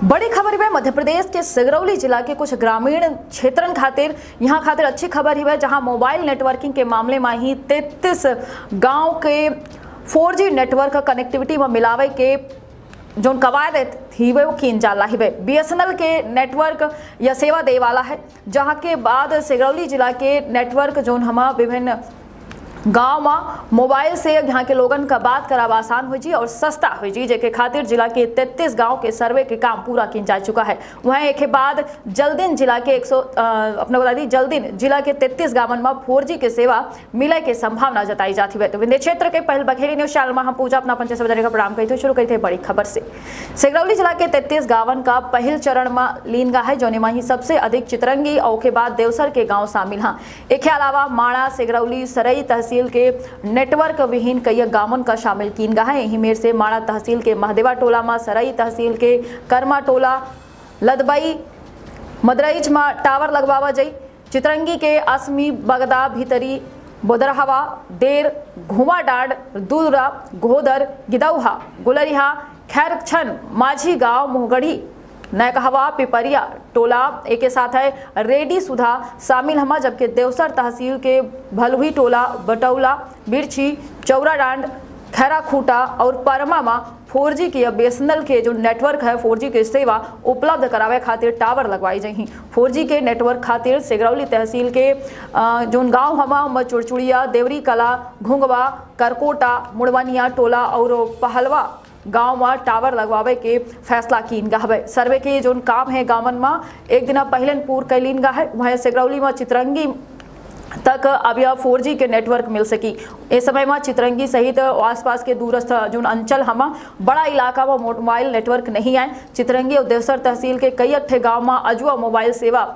बड़ी खबर है मध्य प्रदेश के सिगरौली जिला के कुछ ग्रामीण क्षेत्रन खातिर यहाँ खातिर अच्छी खबर ही है, जहाँ मोबाइल नेटवर्किंग के मामले में ही 33 गांव के 4G नेटवर्क कनेक्टिविटी में मिलावे के जो कवायद थी वो कीन जाला ही BSNL के नेटवर्क या सेवा दे वाला है, जहाँ के बाद सिगरौली जिला के नेटवर्क जो हम विभिन्न गांव में मोबाइल से यहाँ के लोगन का बात कराब आसान हो जी और सस्ता हो जी, जेके खातिर जिला के 33 गांव के सर्वे के काम पूरा किया जा चुका है। वहीं एक बाद जल्दीन जिला के अपना बता दी जल्दीन जिला के 33 गांवन में 4G के सेवा मिले के संभावना जताई जाती है। तो विंध्य क्षेत्र के पहल बखेरी न्यूज चैनल में हम पूजा अपना 5 बजे का प्रोग्राम कही थे शुरू करी थे बड़ी खबर से। सिगरौली जिला के 33 गांवन का पहल चरण में लीन गा है, जोने में ही सबसे अधिक चितरंगी और के बाद देवसर के गाँव शामिल हैं। एक अलावा माणा सिगरौली सरई तहसील के नेटवर्क विहीन कई गांवन का शामिल कीन गा है। यही मेर से माणा तहसील के महदेवा टोला में, सरई तहसील के कर्मा टोला, लदबई मदरईच में टावर लगवावा जाई। चितरंगी के असमी बगदा भीतरी बोदरहवा देर घुमा डांड दूरा घोदर गिदौहा गुलरिहा खैरछन माझी गांव मोहगढ़ी नैकहवा पिपरिया टोला एक साथ है रेडी सुधा शामिल हमा, जबकि देवसर तहसील के भलुही टोला बटौला बिरछी चौरा डांड खैरा खूटा और परमा में 4G की BSNL के जो नेटवर्क है 4G के सेवा उपलब्ध करावे खातिर टावर लगवाई जाही। 4G के नेटवर्क खातिर सिगरौली तहसील के जो गांव हमा चुड़चुड़िया देवरी कला घुंगवा करकोटा मुड़वनिया टोला और पहलवा गांव में टावर लगवावे के फैसला कीन गा है। सर्वे के जो काम है गांवन में एक दिन पहले पूर कैलीन गा है। वहीं सिगरौली में चितरंगी तक अब यह 4G के नेटवर्क मिल सकी। इस समय में चितरंगी सहित आसपास के दूरस्थ जो अंचल हम बड़ा इलाका में मोबाइल नेटवर्क नहीं आए। चितरंगी और देवसर तहसील के कई अट्ठे गाँव में अजुआ मोबाइल सेवा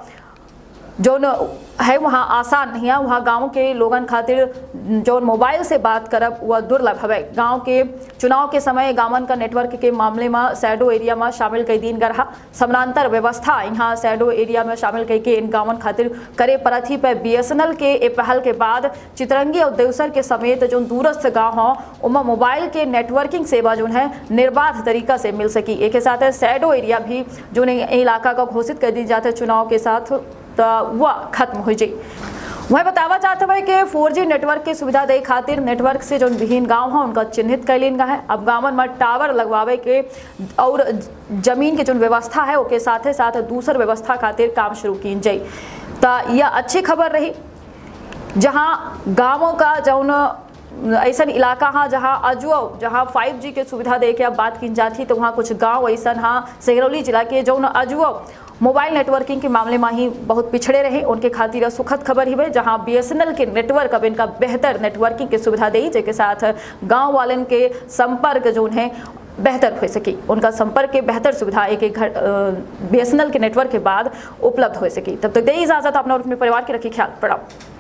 जो है वहाँ आसान नहीं है। वहाँ गांव के लोगन खातिर जो मोबाइल से बात करब वह दुर्लभ है। गांव के चुनाव के समय गांवन का नेटवर्क के मामले में शैडो एरिया में शामिल कई दिन गरहा समानांतर व्यवस्था यहाँ शैडो एरिया में शामिल कई के इन गांवन खातिर करे परथी पर BSNL के ए पहल के बाद चितरंगी और देवसर के समेत जो दूरस्थ गाँव हों उनमें मोबाइल के नेटवर्किंग सेवा जो है निर्बाध तरीका से मिल सकी। एक साथ है शैडो एरिया भी जो इलाका का घोषित कर दी जाते चुनाव के साथ तो वह खत्म हो जाए। वह बतावा चाहते हुए कि 4G नेटवर्क की सुविधा दे खातिर नेटवर्क से जो विहीन गांव है उनका चिन्हित कैलीन गा है। अब गांवन में टावर लगवावे के और जमीन की जो व्यवस्था है उसके साथ दूसर व्यवस्था खातिर काम शुरू की जाए। तो यह अच्छी खबर रही, जहाँ गाँवों का जो ऐसा इलाका हाँ जहाँ 5G के सुविधा दे के अब बात की जाती तो वहाँ कुछ गांव ऐसा हाँ सिगरौली जिला के जो अजुआ मोबाइल नेटवर्किंग के मामले में ही बहुत पिछड़े रहे, उनके खातिर सुखद खबर ही है, जहां BSNL के नेटवर्क अब इनका बेहतर नेटवर्किंग की सुविधा दी, जिसके साथ गांव वालन के संपर्क जो है बेहतर हो सकी। उनका संपर्क के बेहतर सुविधा एक घर BSNL के नेटवर्क के बाद उपलब्ध हो सकी। तब तक दे इजाजत, अपना और अपने परिवार के रखी ख्याल। प्रणाम।